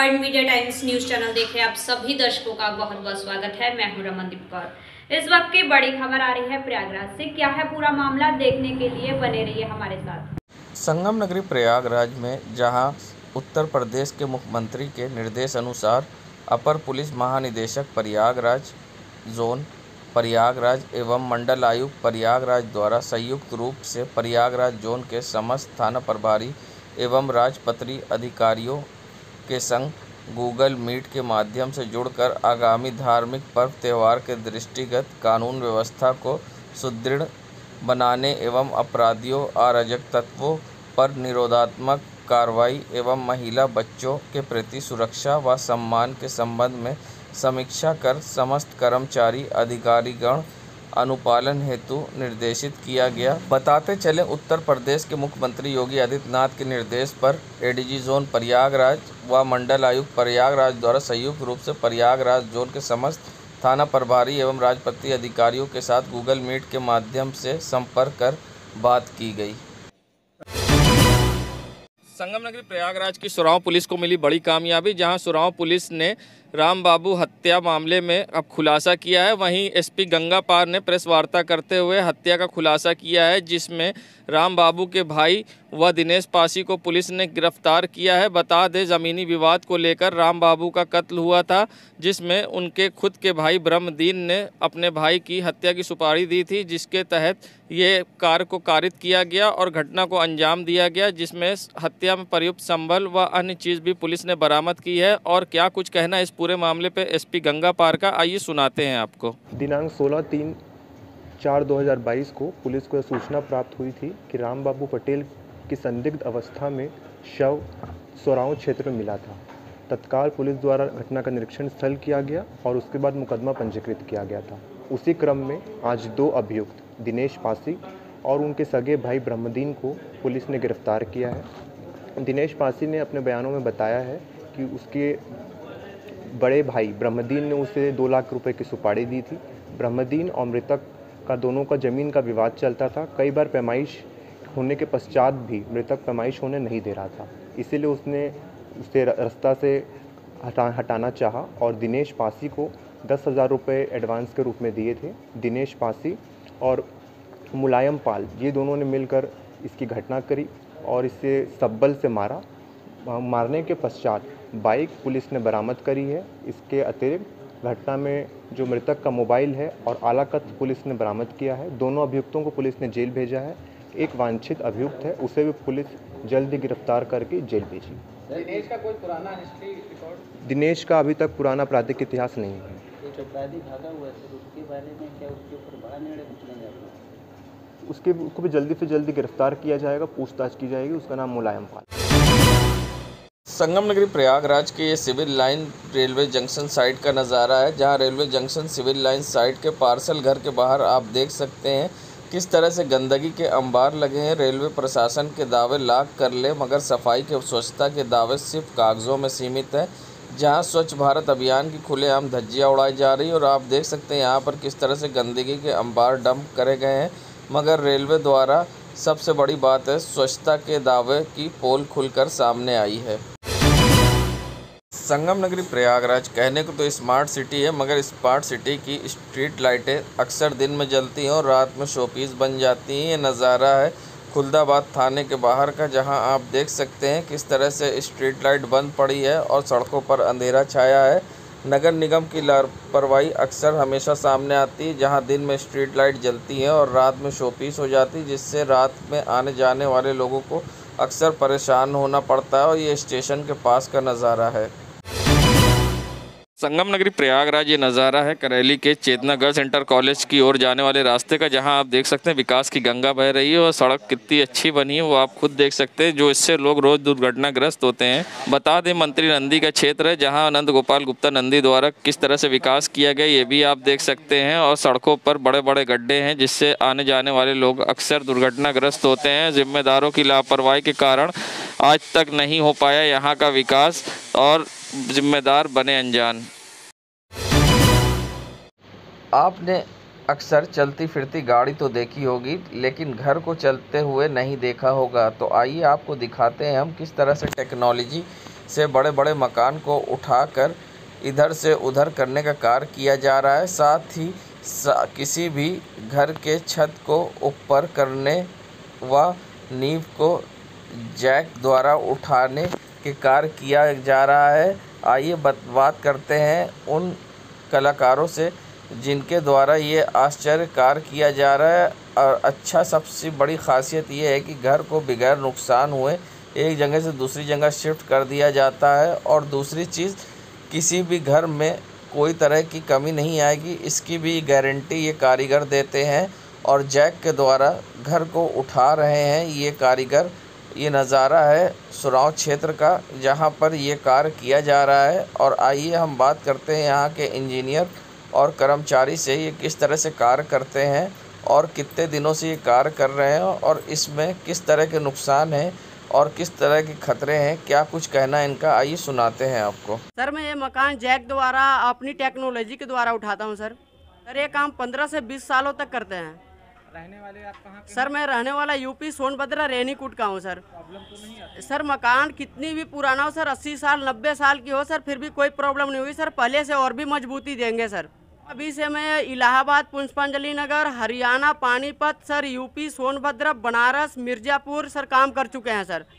Point media times news channel देख रहे आप सभी दर्शकों का बहुत बहुत स्वागत है। मैं हूं रमनदीप कौर। इस वक्त की बड़ी खबर आ रही है प्रयागराज से। क्या है पूरा मामला, देखने के लिए बने रहिए हमारे साथ। संगम नगरी प्रयागराज में, जहां उत्तर प्रदेश के मुख्यमंत्री के निर्देश अनुसार अपर पुलिस महानिदेशक प्रयागराज जोन प्रयागराज एवं मंडल आयुक्त प्रयागराज द्वारा संयुक्त रूप से प्रयागराज जोन के समस्त थाना प्रभारी एवं राजपत्रित अधिकारियों के संग गूगल मीट के माध्यम से जुड़कर आगामी धार्मिक पर्व त्यौहार के दृष्टिगत कानून व्यवस्था को सुदृढ़ बनाने एवं अपराधियों अराजक तत्वों पर निरोधात्मक कार्रवाई एवं महिला बच्चों के प्रति सुरक्षा व सम्मान के संबंध में समीक्षा कर समस्त कर्मचारी अधिकारीगण अनुपालन हेतु निर्देशित किया गया। बताते चले, उत्तर प्रदेश के मुख्यमंत्री योगी आदित्यनाथ के निर्देश पर एडीजी जोन प्रयागराज व मंडल आयुक्त प्रयागराज द्वारा संयुक्त रूप से प्रयागराज जोन के समस्त थाना प्रभारी एवं राजपत्रित अधिकारियों के साथ गूगल मीट के माध्यम से संपर्क कर बात की गई। संगम नगरी प्रयागराज की सुराव पुलिस को मिली बड़ी कामयाबी, जहां सुराव पुलिस ने राम बाबू हत्या मामले में अब खुलासा किया है। वहीं एसपी गंगापार ने प्रेस वार्ता करते हुए हत्या का खुलासा किया है, जिसमें राम बाबू के भाई व दिनेश पासी को पुलिस ने गिरफ्तार किया है। बता दें, ज़मीनी विवाद को लेकर राम बाबू का कत्ल हुआ था, जिसमें उनके खुद के भाई ब्रह्मदीन ने अपने भाई की हत्या की सुपारी दी थी, जिसके तहत ये कार्य को कारित किया गया और घटना को अंजाम दिया गया, जिसमें हत्या में प्रयुक्त संबल व अन्य चीज़ भी पुलिस ने बरामद की है। और क्या कुछ कहना इस पूरे मामले पे एसपी गंगापार का, आइए सुनाते हैं आपको। दिनांक 16/3/2022 को पुलिस को सूचना प्राप्त हुई थी कि राम बाबू पटेल की संदिग्ध अवस्था में शव सोराव क्षेत्र में मिला था। तत्काल पुलिस द्वारा घटना का निरीक्षण स्थल किया गया और उसके बाद मुकदमा पंजीकृत किया गया था। उसी क्रम में आज 2 अभियुक्त दिनेश पासी और उनके सगे भाई ब्रह्मदीन को पुलिस ने गिरफ्तार किया है। दिनेश पासी ने अपने बयानों में बताया है कि उसके बड़े भाई ब्रह्मदीन ने उसे 2 लाख रुपए की सुपारी दी थी। ब्रह्मदीन और मृतक का दोनों का ज़मीन का विवाद चलता था। कई बार पैमाइश होने के पश्चात भी मृतक पैमाइश होने नहीं दे रहा था, इसीलिए उसने उसे रास्ता से हटाना चाहा और दिनेश पासी को 10,000 रुपये एडवांस के रूप में दिए थे। दिनेश पासी और मुलायम पाल, ये दोनों ने मिलकर इसकी घटना करी और इसे सब्बल से मारा। मारने के पश्चात बाइक पुलिस ने बरामद करी है। इसके अतिरिक्त घटना में जो मृतक का मोबाइल है और आलाकत पुलिस ने बरामद किया है। दोनों अभियुक्तों को पुलिस ने जेल भेजा है। एक वांछित अभियुक्त है, उसे भी पुलिस जल्द ही गिरफ्तार करके जेल भेजी। दिनेश का कोई पुराना हिस्ट्री रिकॉर्ड? दिनेश का अभी तक पुराना आपराधिक इतिहास नहीं है। कुछ अपराधी भागा हुआ है, उसके बारे में क्या उसके ऊपर बड़ा निर्णय पूछना जाएगा? उसको भी जल्दी से जल्दी गिरफ्तार किया जाएगा, पूछताछ की जाएगी। उसका नाम मुलायम पाल। संगम नगरी प्रयागराज के ये civil line railway junction site का नज़ारा है, जहां railway junction civil line site के पार्सल घर के बाहर आप देख सकते हैं किस तरह से गंदगी के अंबार लगे हैं। रेलवे प्रशासन के दावे लाख कर ले, मगर सफाई के स्वच्छता के दावे सिर्फ कागज़ों में सीमित है। जहां स्वच्छ भारत अभियान की खुलेआम धज्जियां उड़ाई जा रही है और आप देख सकते हैं यहाँ पर किस तरह से गंदगी के अंबार डंप करे गए हैं, मगर रेलवे द्वारा सबसे बड़ी बात है स्वच्छता के दावे की पोल खुलकर सामने आई है। संगम नगरी प्रयागराज कहने को तो स्मार्ट सिटी है, मगर स्मार्ट सिटी की स्ट्रीट लाइटें अक्सर दिन में जलती हैं और रात में शोपीस बन जाती हैं। ये नज़ारा है खुलदाबाद थाने के बाहर का, जहां आप देख सकते हैं किस तरह से स्ट्रीट लाइट बंद पड़ी है और सड़कों पर अंधेरा छाया है। नगर निगम की लापरवाही अक्सर हमेशा सामने आती है, जहां दिन में स्ट्रीट लाइट जलती हैं और रात में शोपीस हो जाती है, जिससे रात में आने जाने वाले लोगों को अक्सर परेशान होना पड़ता है। और ये स्टेशन के पास का नज़ारा है। संगम नगरी प्रयागराज ये नज़ारा है करैली के चेतना गर्ल्स इंटर कॉलेज की ओर जाने वाले रास्ते का, जहां आप देख सकते हैं विकास की गंगा बह रही है और सड़क कितनी अच्छी बनी है वो आप खुद देख सकते हैं, जो इससे लोग रोज़ दुर्घटनाग्रस्त होते हैं। बता दें, मंत्री नंदी का क्षेत्र है, जहां नंद गोपाल गुप्ता नंदी द्वारा किस तरह से विकास किया गया ये भी आप देख सकते हैं। और सड़कों पर बड़े बड़े गड्ढे हैं, जिससे आने जाने वाले लोग अक्सर दुर्घटनाग्रस्त होते हैं। जिम्मेदारों की लापरवाही के कारण आज तक नहीं हो पाया यहाँ का विकास और जिम्मेदार बने अनजान। आपने अक्सर चलती फिरती गाड़ी तो देखी होगी, लेकिन घर को चलते हुए नहीं देखा होगा। तो आइए आपको दिखाते हैं हम किस तरह से टेक्नोलॉजी से बड़े बड़े मकान को उठाकर इधर से उधर करने का कार्य किया जा रहा है। साथ ही किसी भी घर के छत को ऊपर करने व नींव को जैक द्वारा उठाने के कार्य किया जा रहा है। आइए बात करते हैं उन कलाकारों से जिनके द्वारा ये आश्चर्य कार्य किया जा रहा है। और अच्छा, सबसे बड़ी खासियत ये है कि घर को बगैर नुकसान हुए एक जगह से दूसरी जगह शिफ्ट कर दिया जाता है। और दूसरी चीज़, किसी भी घर में कोई तरह की कमी नहीं आएगी, इसकी भी गारंटी ये कारीगर देते हैं। और जैक के द्वारा घर को उठा रहे हैं ये कारीगर। ये नज़ारा है सुराव क्षेत्र का जहां पर ये कार्य किया जा रहा है। और आइए हम बात करते हैं यहाँ के इंजीनियर और कर्मचारी से, ये किस तरह से कार्य करते हैं और कितने दिनों से ये कार्य कर रहे हैं और इसमें किस तरह के नुकसान हैं और किस तरह के खतरे हैं, क्या कुछ कहना है इनका, आइए सुनाते हैं आपको। सर, मैं ये मकान जैक द्वारा अपनी टेक्नोलॉजी के द्वारा उठाता हूँ सर। ये काम 15 से 20 सालों तक करते हैं। रहने वाले आप कहाँ के? सर, मैं रहने वाला यूपी सोनभद्र रेनीकूट का हूँ सर। प्रॉब्लम तो नहीं है सर, मकान कितनी भी पुराना हो सर, 80 साल 90 साल की हो सर, फिर भी कोई प्रॉब्लम नहीं हुई सर। पहले से और भी मजबूती देंगे सर। अभी से मैं Allahabad, Pushpanjali Nagar, Haryana, Panipat sir, UP Sonbhadra, Banaras, Mirzapur sir काम कर चुके हैं सर।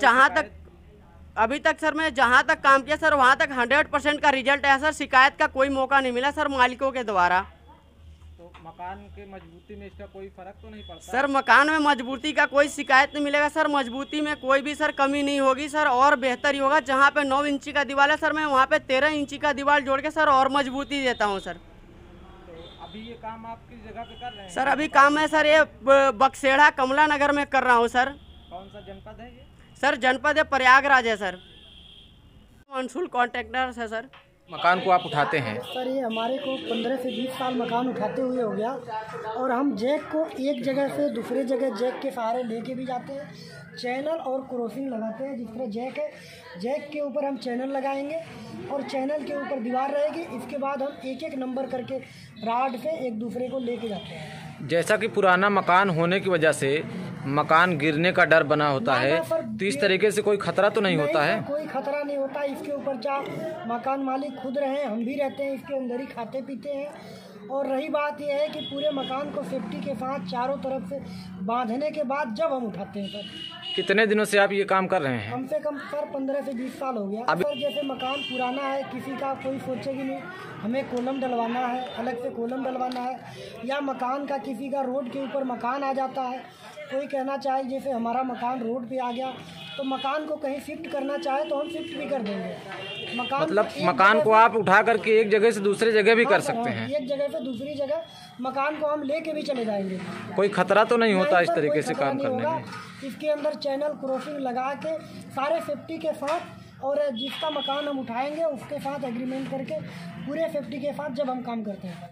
अभी तक सर मैं जहाँ तक काम किया सर वहाँ तक 100% का रिजल्ट है सर। शिकायत का कोई मौका नहीं मिला सर मालिकों के द्वारा। तो मकान के मजबूती में इसका कोई फर्क तो नहीं पड़ता? सर, मकान में मजबूती का कोई शिकायत नहीं मिलेगा सर। मजबूती में कोई भी सर कमी नहीं होगी सर, और बेहतर ही होगा। जहाँ पे 9 इंची का दीवार है सर, मैं वहाँ पे 13 इंची का दीवार जोड़ के सर और मजबूती देता हूँ सर। तो अभी ये काम आप किस जगह पे कर रहे हैं? सर, अभी काम है सर ये बक्सेड़ा कमला नगर में कर रहा हूँ सर। कौन सा जनपद है ये? सर, जनपद है प्रयागराज है सर। मंसूल कॉन्ट्रैक्टर है सर। मकान को आप उठाते हैं? सर, ये हमारे को 15 से 20 साल मकान उठाते हुए हो गया। और हम जैक को एक जगह से दूसरे जगह जैक के सहारे लेके भी जाते हैं। चैनल और क्रॉसिंग लगाते हैं। जिस तरह जैक है, जैक के ऊपर हम चैनल लगाएंगे और चैनल के ऊपर दीवार रहेगी। इसके बाद हम एक एक नंबर करके राड से एक दूसरे को लेके जाते हैं। जैसा कि पुराना मकान होने की वजह से मकान गिरने का डर बना होता है, तो इस तरीके से कोई खतरा तो नहीं होता है? कोई खतरा नहीं होता। इसके ऊपर चाहे मकान मालिक खुद रहे, हम भी रहते हैं इसके अंदर ही, खाते पीते हैं। और रही बात यह है कि पूरे मकान को सेफ्टी के साथ चारों तरफ से बांधने के बाद जब हम उठाते हैं सर। कितने दिनों से आप ये काम कर रहे हैं? कम से कम सर 15 से 20 साल हो गया। सर, जैसे मकान पुराना है, किसी का कोई सोचेगी नहीं हमें कॉलम डलवाना है, अलग से कॉलम डलवाना है, या मकान का किसी का रोड के ऊपर मकान आ जाता है, कोई कहना चाहे जैसे हमारा मकान रोड पे आ गया तो मकान को कहीं शिफ्ट करना चाहे तो हम शिफ्ट भी कर देंगे। मतलब मकान को आप उठा करके एक जगह से दूसरी जगह भी कर सकते हैं? एक जगह से दूसरी जगह मकान को हम लेके भी चले जाएंगे। कोई खतरा तो नहीं होता इस तरीके से काम करने में? इसके अंदर चैनल क्रॉसिंग लगा के सारे सेफ्टी के साथ, और जिसका मकान हम उठाएंगे उसके साथ एग्रीमेंट करके पूरे सेफ्टी के साथ जब हम काम करते हैं।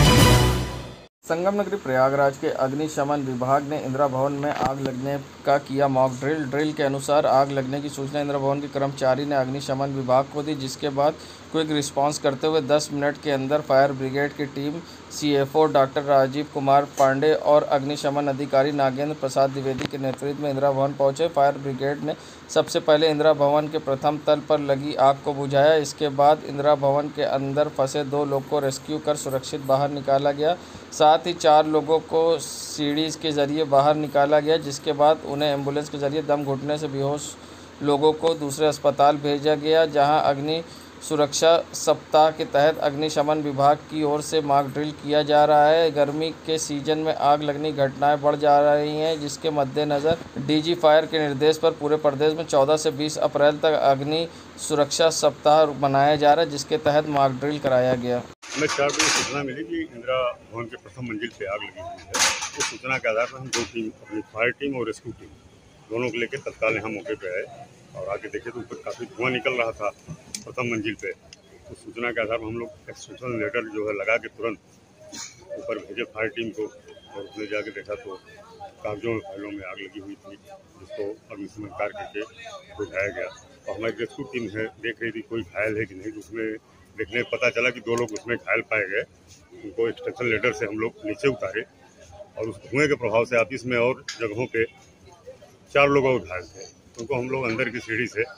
संगम नगरी प्रयागराज के अग्निशमन विभाग ने इंदिरा भवन में आग लगने का किया मॉक ड्रिल के अनुसार आग लगने की सूचना इंदिरा भवन के कर्मचारी ने अग्निशमन विभाग को दी, जिसके बाद क्विक रिस्पांस करते हुए 10 मिनट के अंदर फायर ब्रिगेड की team CFO doctor Rajeev Kumar Pandey और अग्निशमन अधिकारी नागेंद्र प्रसाद द्विवेदी के नेतृत्व में इंदिरा भवन पहुंचे। फायर ब्रिगेड ने सबसे पहले इंदिरा भवन के प्रथम तल पर लगी आग को बुझाया। इसके बाद इंदिरा भवन के अंदर फंसे 2 लोग को रेस्क्यू कर सुरक्षित बाहर निकाला गया। साथ ही 4 लोगों को सीढ़ी के जरिए बाहर निकाला गया, जिसके बाद उन्हें एम्बुलेंस के जरिए दम घुटने से बेहोश लोगों को दूसरे अस्पताल भेजा गया, जहां अग्नि सुरक्षा सप्ताह के तहत अग्निशमन विभाग की ओर से मॉक ड्रिल किया जा रहा है। गर्मी के सीजन में आग लगने की घटनाएं बढ़ जा रही हैं, जिसके मद्देनज़र DG फायर के निर्देश पर पूरे प्रदेश में 14 से 20 अप्रैल तक अग्नि सुरक्षा सप्ताह मनाया जा रहा है, जिसके तहत मॉक ड्रिल कराया गया। हमें 4 बजे सूचना मिली कि इंदिरा भवन के प्रथम मंजिल पे आग लगी हुई है। उस सूचना के आधार पर हम 2 टीम, अपनी फायर टीम और रेस्क्यू टीम दोनों को लेकर तत्काल यहाँ मौके पे आए और आके देखे तो ऊपर काफ़ी धुआं निकल रहा था प्रथम मंजिल पे। उस सूचना के आधार पर हम लोग एक्सटेंशन लेटर जो है लगा के तुरंत ऊपर भेजे फायर टीम को, और उसने जाके देखा तो कागजों में फाइलों में आग लगी हुई थी, जिसको अग्निशमन कार्य करके बुझाया गया। और हमारी रेस्क्यू टीम है देख रही थी कोई घायल है कि नहीं। उसमें देखने पता चला कि 2 लोग उसमें घायल पाए गए। उनको एक्सटेंशन लेटर से हम लोग नीचे उतारे और उस धुएँ के प्रभाव से ऑफिस में और जगहों पे 4 लोग और घायल थे। उनको हम लोग अंदर की सीढ़ी से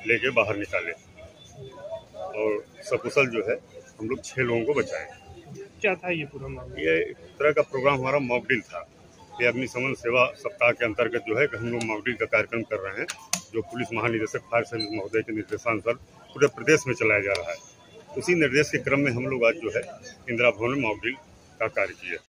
लेके बाहर निकाले और सकुशल जो है हम लोग 6 लोगों को बचाए। क्या था ये पूरा मामला? ये एक तरह का प्रोग्राम हमारा मॉक ड्रिल था। ये अग्निशमन सेवा सप्ताह के अंतर्गत जो है हम लोग मॉक ड्रिल का कार्यक्रम कर रहे हैं, जो पुलिस महानिदेशक फायर सर्विस महोदय के निर्देशानुसार पूरे प्रदेश में चलाया जा रहा है। उसी निर्देश के क्रम में हम लोग आज जो है इंदिरा भवन में मॉक ड्रिल का कार्य किया।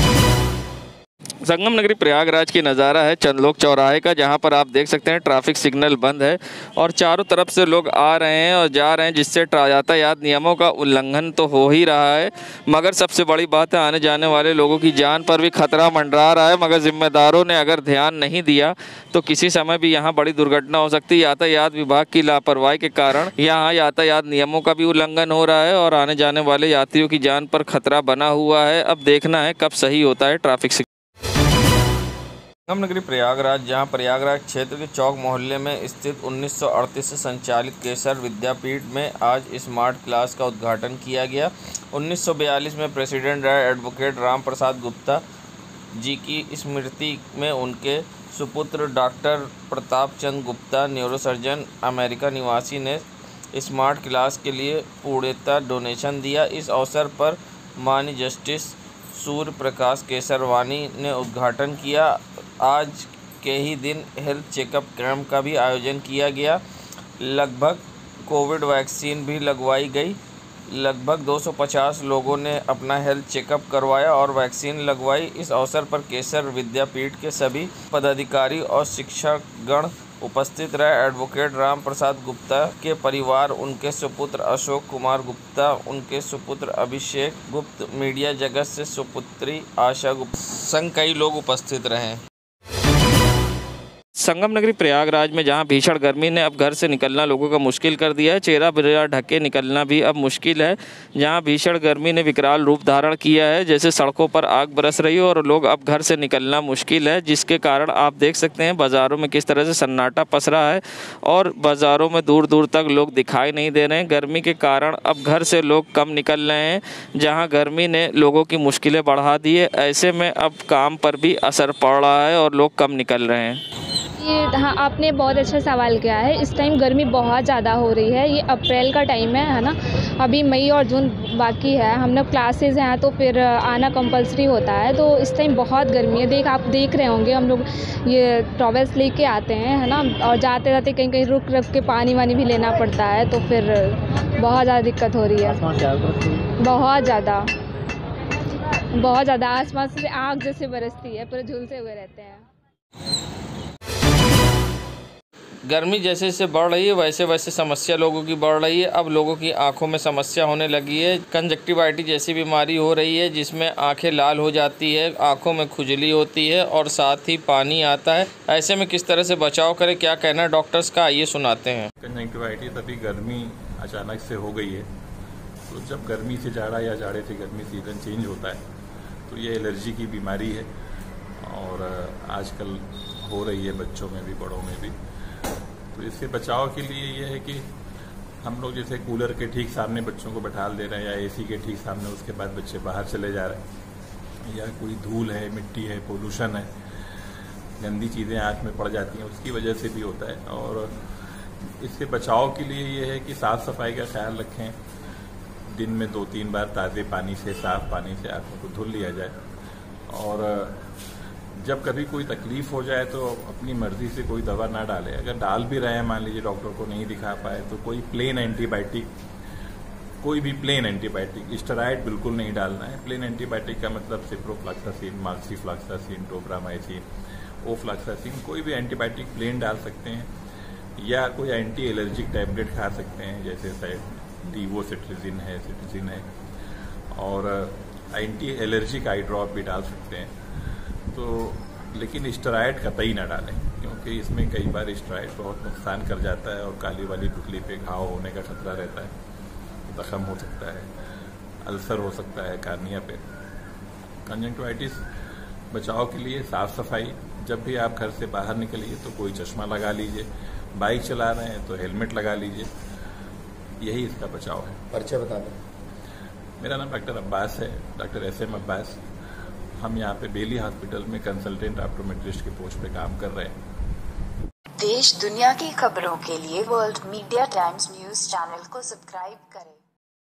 संगम नगरी प्रयागराज की नज़ारा है चंदलोक चौराहे का, जहां पर आप देख सकते हैं ट्रैफिक सिग्नल बंद है और चारों तरफ से लोग आ रहे हैं और जा रहे हैं, जिससे यातायात नियमों का उल्लंघन तो हो ही रहा है, मगर सबसे बड़ी बात है आने जाने वाले लोगों की जान पर भी खतरा मंडरा रहा है। मगर जिम्मेदारों ने अगर ध्यान नहीं दिया तो किसी समय भी यहाँ बड़ी दुर्घटना हो सकती है। यातायात विभाग की लापरवाही के कारण यहाँ यातायात नियमों का भी उल्लंघन हो रहा है और आने जाने वाले यात्रियों की जान पर खतरा बना हुआ है। अब देखना है कब सही होता है ट्रैफिक। संगम नगरी प्रयागराज, जहां प्रयागराज क्षेत्र के चौक मोहल्ले में स्थित 1938 से संचालित केसर विद्यापीठ में आज स्मार्ट क्लास का उद्घाटन किया गया। 1942 में प्रेसिडेंट रहे एडवोकेट राम प्रसाद गुप्ता जी की स्मृति में उनके सुपुत्र doctor Pratap Chand Gupta neurosurgeon America निवासी ने स्मार्ट क्लास के लिए पूर्णतः डोनेशन दिया। इस अवसर पर माननीय जस्टिस सूर्य प्रकाश केसरवानी ने उद्घाटन किया। आज के ही दिन हेल्थ चेकअप कैंप का भी आयोजन किया गया। लगभग कोविड वैक्सीन भी लगवाई गई। लगभग 250 लोगों ने अपना हेल्थ चेकअप करवाया और वैक्सीन लगवाई। इस अवसर पर केसर विद्यापीठ के सभी पदाधिकारी और शिक्षकगण उपस्थित रहे। एडवोकेट राम प्रसाद गुप्ता के परिवार, उनके सुपुत्र अशोक कुमार गुप्ता, उनके सुपुत्र अभिषेक गुप्त, मीडिया जगत से सुपुत्री आशा गुप्ता संग कई लोग उपस्थित रहे। संगम नगरी प्रयागराज में जहां भीषण गर्मी ने अब घर से निकलना लोगों का मुश्किल कर दिया है, चेहरा बिरा ढके निकलना भी अब मुश्किल है। जहां भीषण गर्मी ने विकराल रूप धारण किया है, जैसे सड़कों पर आग बरस रही हो और लोग अब घर से निकलना मुश्किल है, जिसके कारण आप देख सकते हैं बाज़ारों में किस तरह से सन्नाटा पसरा है और बाज़ारों में दूर दूर तक लोग दिखाई नहीं दे रहे हैं। गर्मी के कारण अब घर से लोग कम निकल रहे हैं। जहाँ गर्मी ने लोगों की मुश्किलें बढ़ा दी है, ऐसे में अब काम पर भी असर पड़ रहा है और लोग कम निकल रहे हैं। हाँ, आपने बहुत अच्छा सवाल किया है। इस टाइम गर्मी बहुत ज़्यादा हो रही है। ये अप्रैल का टाइम है ना, अभी मई और जून बाकी है। हम लोग क्लासेस हैं तो फिर आना कंपलसरी होता है, तो इस टाइम बहुत गर्मी है। आप देख रहे होंगे हम लोग ये टॉवेल्स लेके आते हैं, है ना, और जाते जाते कहीं कहीं रुक के पानी वानी भी लेना पड़ता है, तो फिर बहुत ज़्यादा दिक्कत हो रही है। बहुत ज़्यादा आसमान से आग जैसे बरसती है, पूरे झुलसे हुए रहते हैं। गर्मी जैसे जैसे बढ़ रही है वैसे वैसे समस्या लोगों की बढ़ रही है। अब लोगों की आंखों में समस्या होने लगी है। कंजक्टिवाइटिस जैसी बीमारी हो रही है, जिसमें आंखें लाल हो जाती है, आंखों में खुजली होती है और साथ ही पानी आता है। ऐसे में किस तरह से बचाव करें, क्या कहना है डॉक्टर्स का, आइए सुनाते हैं। कंजक्टिवाइटिस अभी गर्मी अचानक से हो गई है, तो जब गर्मी से जाड़ा या जाड़े से गर्मी सीजन चेंज होता है तो ये एलर्जी की बीमारी है और आजकल हो रही है बच्चों में भी बड़ों में भी। तो इससे बचाव के लिए ये है कि हम लोग जैसे कूलर के ठीक सामने बच्चों को बैठा दे रहे हैं या एसी के ठीक सामने, उसके बाद बच्चे बाहर चले जा रहे हैं, या कोई धूल है, मिट्टी है, पोल्यूशन है, गंदी चीज़ें आँख में पड़ जाती हैं, उसकी वजह से भी होता है। और इससे बचाव के लिए ये है कि साफ़ सफाई का ख्याल रखें। दिन में 2-3 बार ताज़े पानी से, साफ़ पानी से आँखों को धुल लिया जाए। और जब कभी कोई तकलीफ हो जाए तो अपनी मर्जी से कोई दवा ना डाले। अगर डाल भी रहे हैं, मान लीजिए डॉक्टर को नहीं दिखा पाए, तो कोई प्लेन एंटीबायोटिक, कोई भी प्लेन एंटीबायोटिक, स्टेरॉइड बिल्कुल नहीं डालना है। प्लेन एंटीबायोटिक का मतलब सिप्रोफ्लॉक्सासिन, मार्क्सीफ्लॉक्सासिन, टोब्रामाइसिन, ओफ्लॉक्सासिन, कोई भी एंटीबायोटिक प्लेन डाल सकते हैं, या कोई एंटी एलर्जिक टैबलेट खा सकते हैं, जैसे डीवोसिट्रिजिन है, सिट्रिजिन है, और एंटी एलर्जिक आई ड्रॉप भी डाल सकते हैं। तो लेकिन स्टेरॉइड कतई ना डालें, क्योंकि इसमें कई बार स्टेरॉइड बहुत नुकसान कर जाता है और काली वाली पुतली पे घाव होने का खतरा रहता है, जख्म हो सकता है, अल्सर हो सकता है कार्निया पे। कंजक्टिवाइटिस बचाव के लिए साफ सफाई, जब भी आप घर से बाहर निकलिए तो कोई चश्मा लगा लीजिए, बाइक चला रहे हैं तो हेलमेट लगा लीजिए, यही इसका बचाव है। परिचय बता दें। मेरा नाम डॉक्टर अब्बास है, डॉक्टर SM अब्बास। हम यहाँ पे बेली हॉस्पिटल में कंसल्टेंट ऑप्टोमेट्रिस्ट के पोस्ट पे काम कर रहे हैं। देश दुनिया की खबरों के लिए world media times news channel को सब्सक्राइब करें।